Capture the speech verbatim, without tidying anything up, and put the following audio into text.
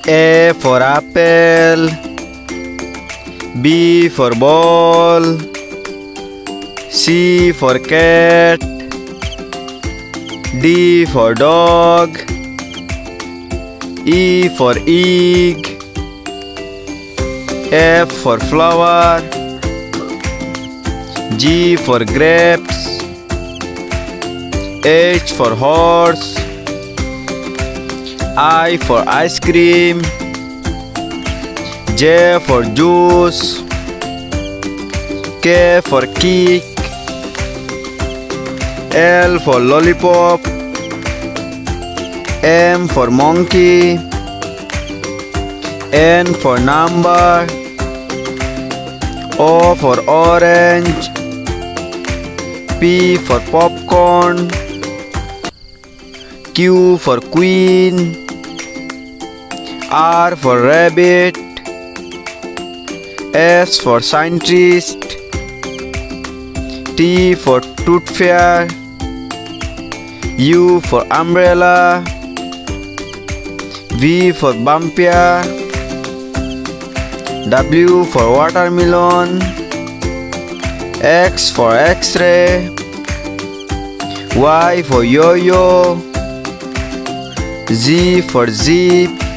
A for apple, B for ball, C for cat, D for dog, E for egg, F for flower, G for grapes, H for horse, I for ice cream, J for juice, K for cake, L for lollipop, M for monkey, N for number, O for orange, P for popcorn, Q for queen, R for rabbit, S for scientist, T for tooth fairy, U for umbrella, V for vampire, W for watermelon, X for X-ray, Y for yo-yo, Z for zip,